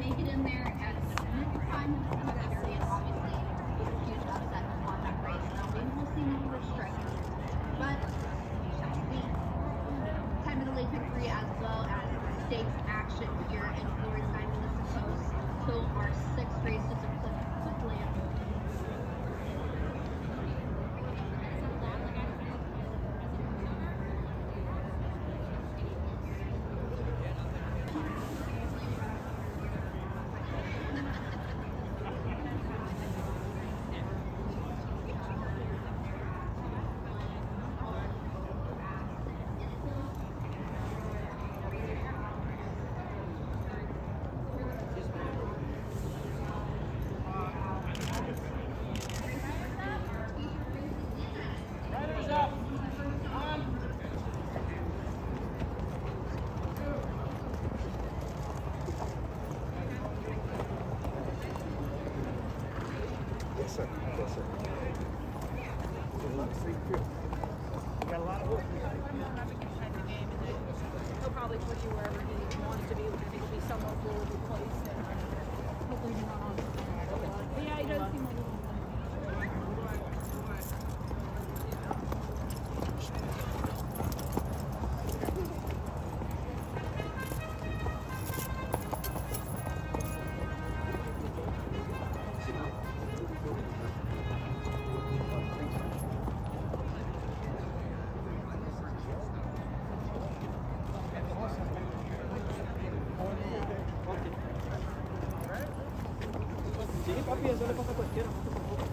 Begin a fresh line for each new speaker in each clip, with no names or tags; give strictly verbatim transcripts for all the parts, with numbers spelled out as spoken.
make it in there at the time of the period, obviously, it's a huge upset on that race. Now, maybe we'll see more striking. But we shall see. Time of the late victory as well as stakes action here in Florida Simon Itzos. So our sixth race just a quick, quick land.
Yes, sir. Yes, sir. Good luck. See you. You got a lot of work.
He'll probably put you wherever he wants to be. It'll be somewhere cool to place. Hopefully you're not on. But yeah, he does seem a little.
Sí, papi, eso le pasa a cualquiera, no te preocupes.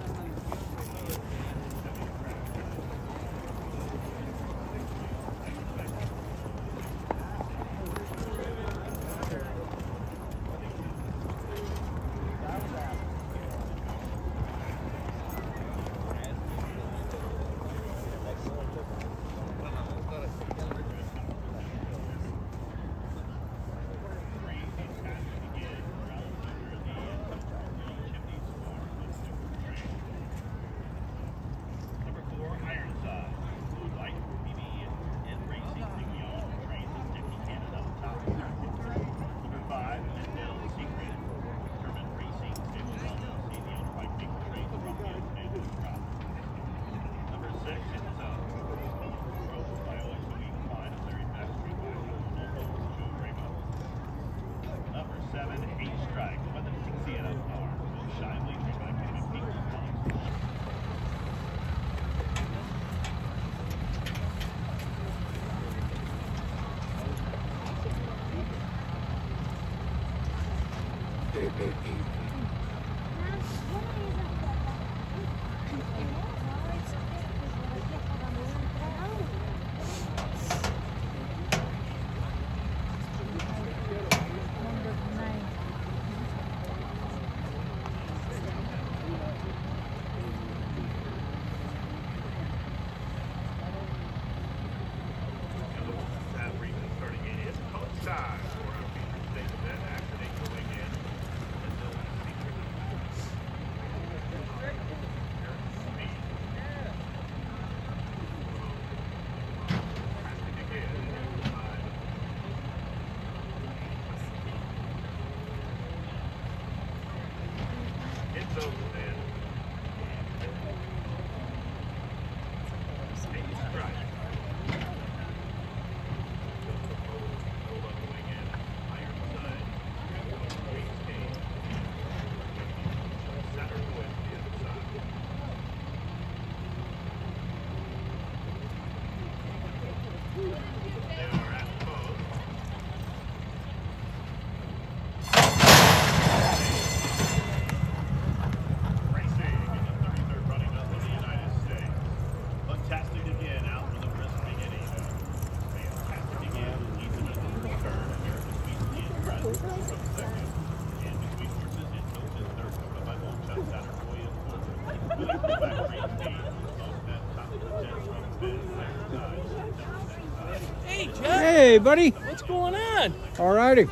Hey, Jeff.
Hey, buddy.
What's going on?
All righty.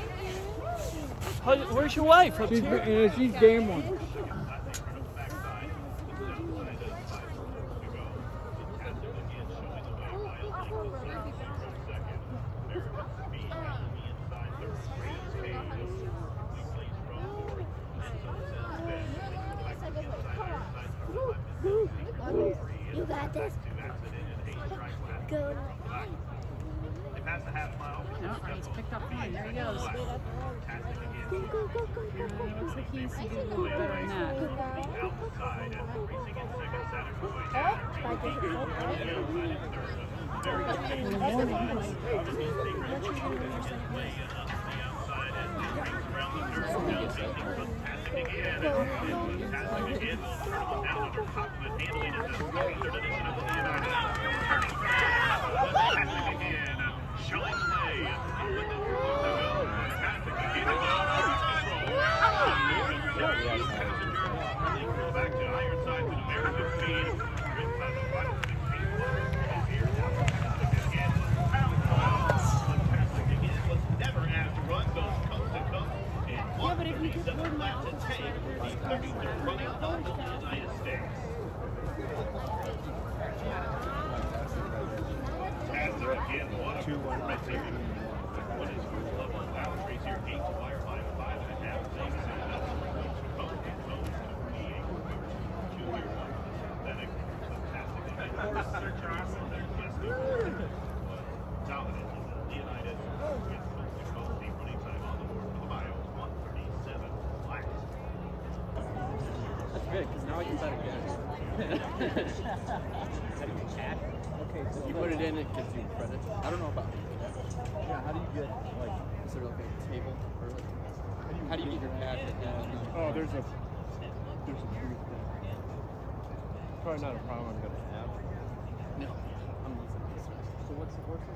How, where's your wife? Up
She's,
here?
uh, she's game one.
You got this. Go.
No, he's picked up one. There he goes.
Go, go, go, go, go,
Uh,
go.
looks like he needs to do a little better than that.
Oh, I did it.
Yeah, but if you just run my office,
Two, one,
That's good, because now I can set again.
okay, so
You put it in, it gives you credit. I don't know about
yeah, how do you get, like,
is there like a table or like how do you get your pad hit down?
oh, there's a, there's a brief thing. Probably not a problem I'm going to have.
No. I'm using this.
So what's the horse?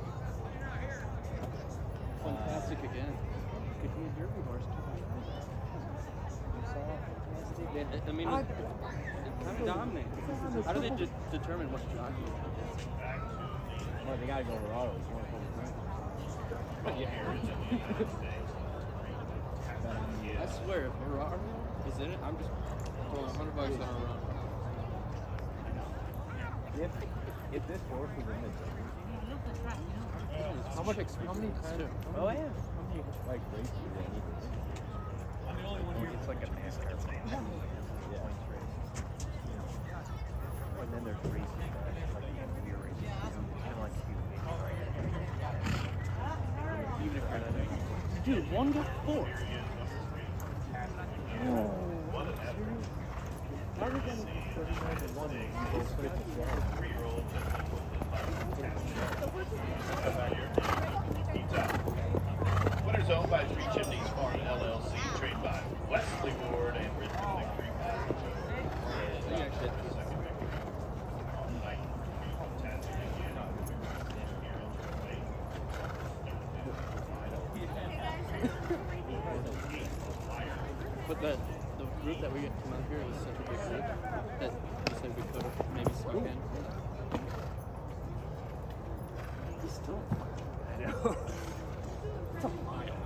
Fantastic again.
Could be a derby horse too.
Yeah, I mean, it, it kind of dominates. How do they de determine what jockey?
Well, they got to go over autos.
Yeah. I swear, if Ferrari is in it, I'm just throwing a hundred bucks on a run.
If, if this horse was in the derby,
How much experience?
how many times? Oh, yeah. How many, like, races do they need to do? I'm the only one here. It's like a NASCAR thing. Yeah. Points race. And then there's races that are like wheel races. Kind of like speed races. Even if you're not doing it.
Dude, one got four.
How are we going to thirty-nine to one and you both quit the
Winner's owned by Three Chimneys Farm L L C, trained by Wesley Ward and written by Green
But the the group that we get from out here was such a big group that we said we could have maybe snuck in. He's still.
I know. It's a mile.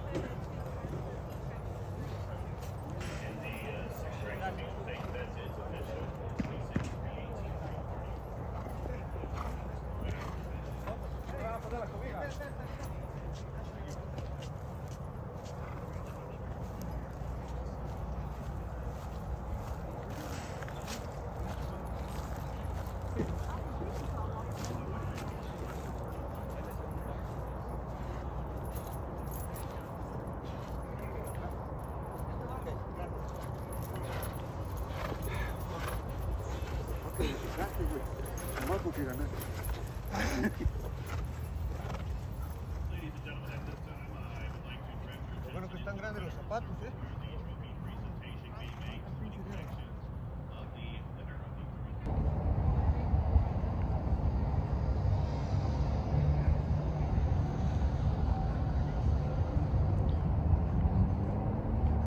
Lo bueno que están grandes los zapatos, ¿eh?